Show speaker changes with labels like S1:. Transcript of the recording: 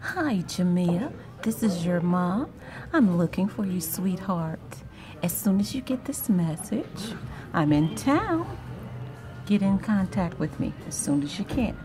S1: Hi, Jamia. This is your mom. I'm looking for you, sweetheart. As soon as you get this message, I'm in town. Get in contact with me as soon as you can.